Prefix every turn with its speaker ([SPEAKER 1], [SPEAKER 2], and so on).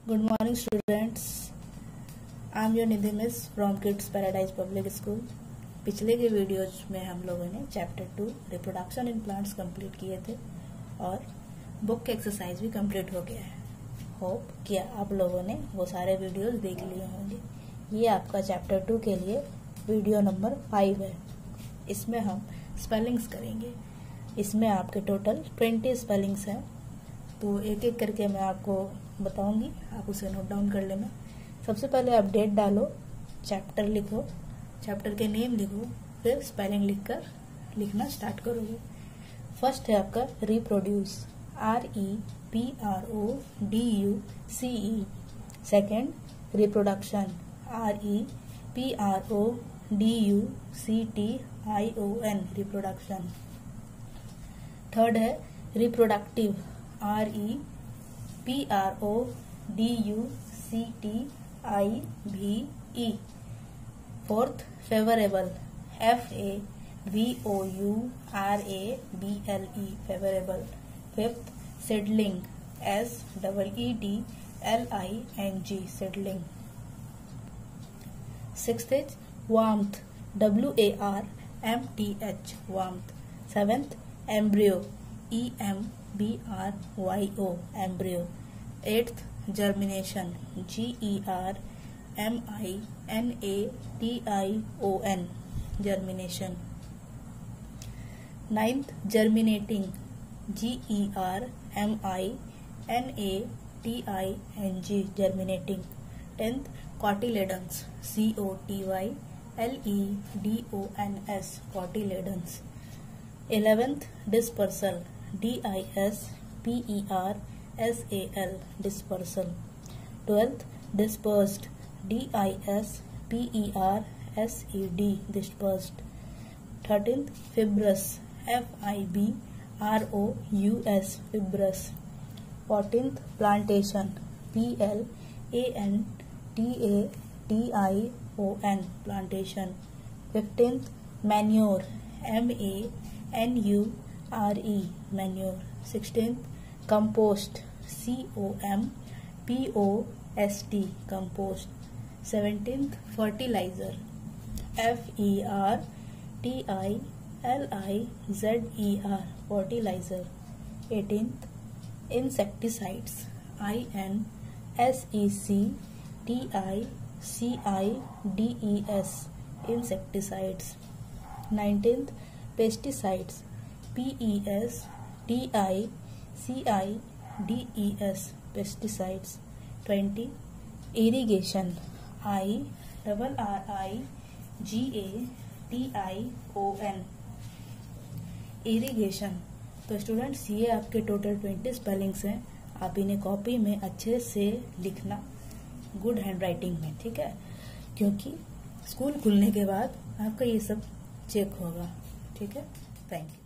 [SPEAKER 1] Good morning, students. I am your Nidhi miss from kids paradise public school. पिछले के videos में हम लोगों ने chapter 2 reproduction in plants complete किए थे और बुक के एक्सरसाइज भी कंप्लीट हो गया है। होप कि आप लोगों ने वो सारे वीडियोज देख लिए होंगे। ये आपका चैप्टर 2 के लिए वीडियो नंबर 5 है। इसमें हम स्पेलिंग्स करेंगे। इसमें आपके टोटल 20 स्पेलिंग्स हैं, तो एक एक करके मैं आपको बताऊंगी, आप उसे नोट डाउन कर लेना। सबसे पहले आप डेट डालो, चैप्टर लिखो, चैप्टर के नेम लिखो, फिर स्पेलिंग लिखकर लिखना स्टार्ट करोगे। फर्स्ट है आपका reproduce, REPRODUCE। Second reproduction, REPRODUCTION, reproduction. Third है reproductive, REPRODUCTIVE। Fourth favourable, FAVOURABLE, favourable. Fifth seedling, SEEDLING, seedling. Sixth is warmth, WARMTH, warmth. Seventh embryo, EMBRYO, embryo. Eighth germination, GERMINATION, germination. Ninth germinating, GERMINATING, germinating. Tenth cotyledons, COTYLEDONS, cotyledons. 11th dispersal, DISPERSAL, dispersal. 12th dispersed, DISPERSED, dispersed. 13th fibrous, FIBROUS, fibrous. 14th plantation, PLANTATION, plantation. 15th manure, MANURE, manure. 16th compost, COMPOST, compost. 17th fertiliser, FERTILIZER, fertiliser. 18th insecticides, INSECTICIDES, insecticides. 19th pesticides, PESTICIDES, pesticides. 20 irrigation, IRRIGATION, irrigation. तो students, ये आपके total 20 spellings हैं। आप इन्हें copy में अच्छे से लिखना, गुड हैंड राइटिंग में, ठीक है, क्योंकि स्कूल खुलने के बाद आपका ये सब चेक होगा। ठीक है, थैंक यू।